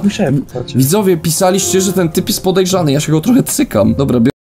Słyszałem, patrzcie. Widzowie, pisaliście, że ten typ jest podejrzany, ja się go trochę cykam. Dobra,